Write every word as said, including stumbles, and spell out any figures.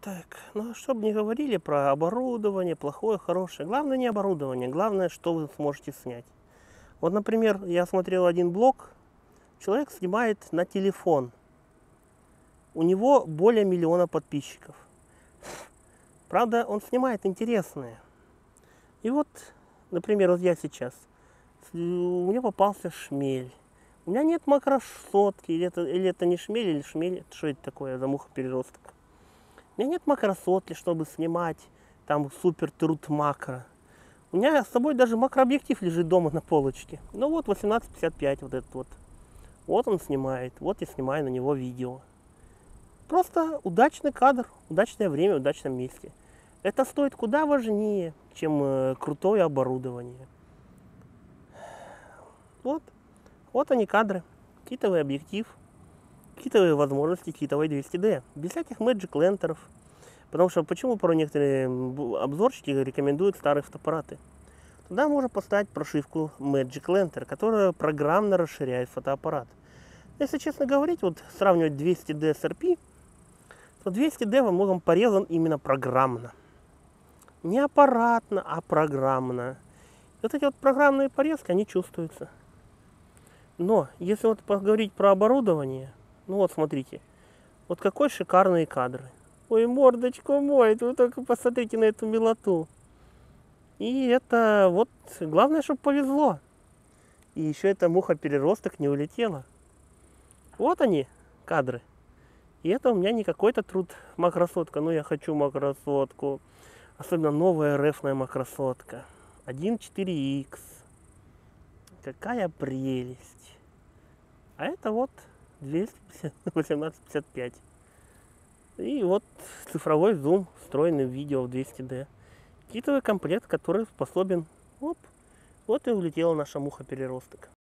Так, ну чтобы не говорили про оборудование, плохое, хорошее. Главное не оборудование, главное, что вы сможете снять. Вот, например, я смотрел один блог, человек снимает на телефон. У него более миллиона подписчиков. Правда, он снимает интересное. И вот, например, вот я сейчас, у меня попался шмель. У меня нет макросотки, или это, или это не шмель, или шмель, что это такое за муха-переросток. У меня нет макросотки, чтобы снимать там супер труд макро. У меня с собой даже макрообъектив лежит дома на полочке. Ну вот восемнадцать пятьдесят пять вот этот вот. Вот он снимает, вот я снимаю на него видео. Просто удачный кадр, удачное время, в удачном месте. Это стоит куда важнее, чем э, крутое оборудование. Вот, вот они кадры, китовый объектив, китовые возможности, китовый двести дэ. Без всяких Magic лентеров. Потому что почему порой некоторые обзорщики рекомендуют старые фотоаппараты? Туда можно поставить прошивку Magic Lenter, которая программно расширяет фотоаппарат. Если честно говорить, вот сравнивать двести дэ с эр пи, то двести дэ во многом порезан именно программно. Не аппаратно, а программно. И вот эти вот программные порезки, они чувствуются. Но если вот поговорить про оборудование, ну вот смотрите, вот какой шикарные кадры. Ой, мордочку мой, вы только посмотрите на эту милоту. И это вот, главное, чтобы повезло. И еще эта муха-переросток не улетела. Вот они, кадры. И это у меня не какой-то труд макросотка. Ну, я хочу макросотку. Особенно новая РФная макросотка. один четыре икс. Какая прелесть. А это вот восемнадцать пятьдесят пять. И вот цифровой зум, встроенный в видео в двести дэ. Китовый комплект, который способен... Оп, вот и улетела наша муха-переросток.